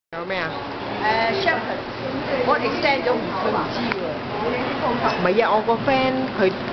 有咩啊？ 相近，我 extend 咗唔知喎。 唔係啊，我個 friend 佢